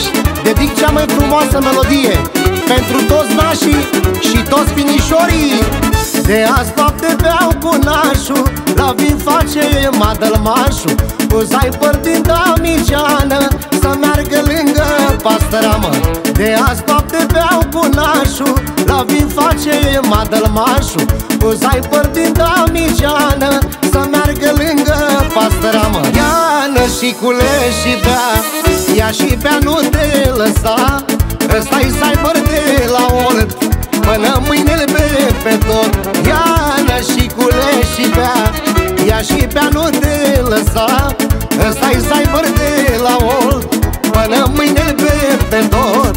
Iași dedic cea mai frumoasă melodie pentru toți nașii și toți finișorii. De azi noapte beau cu nașul, la vin face madălmașul, cu zaipăr din Damiceană să meargă lângă pastăramă. De azi noapte beau cu nașul, la vin face madălmașul, cu zaipăr din Damiceană să meargă lângă pastăramă. Ia nășicule și bea, ia și bea, nu te lăsa, ăsta-i zaipăr de la Olt, până mâine-l bea pe tot. Ia nășicule și bea, ia și bea, nu te lăsa, ăsta-i zaipăr de la Olt, până mâine-l bea pe tot.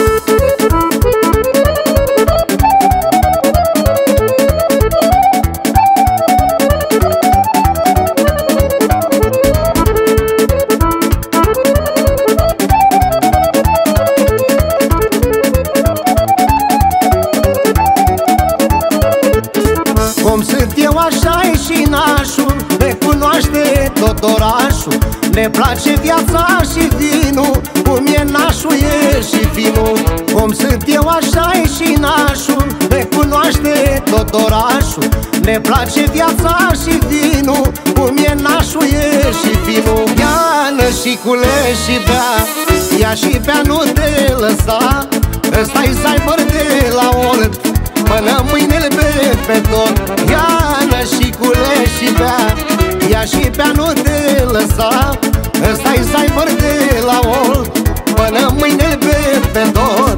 Cum sunt eu, așa-i și nașul, ne cunoaște tot orașul. Ne place viața și vinul, cum e nașul e și vinul. Cum sunt eu, așa-i și nașul, ne cunoaște tot orașul. Ne place viața și vinul, cum e nașul e și vinul. Ia nășicule și bea, ia și bea, nu te lăsa, ăsta-i zaipăr de la Olt, până mâine-l bea pe tot. Ia nășicule și bea, ia și bea, nu te lăsa, ăsta-i zaipăr de la Olt, până mâine-l bea pe tot.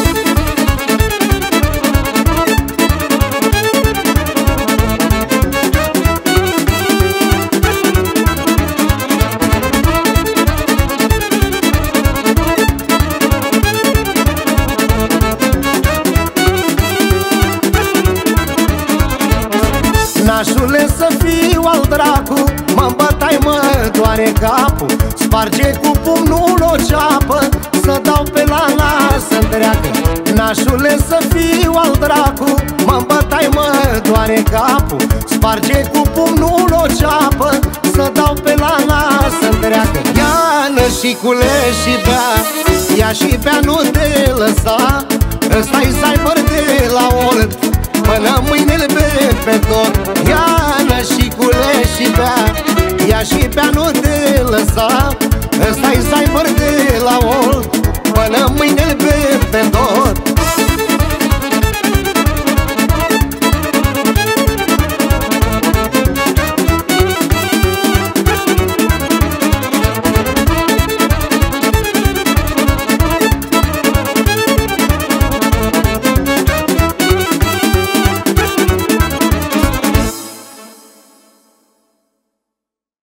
Nașule, să fiu al dracu, mă bătai, mă doare capul. Sparge cu pumnul o ceapă, să dau pe la nas să întreacă. Nașule, să fiu al dracu, mă bătai, mă doare capul. Sparge cu pumnul o ceapă, să dau pe la nas să întreacă. Ia nășicule și bea, ia și bea, nu te lăsa, ăsta-i zaipăr de la Olt, până mâine-l bea pe tot. Ia nășicule și bea, ia și bea, nu te lăsa, ăsta-i zaipăr de la Olt,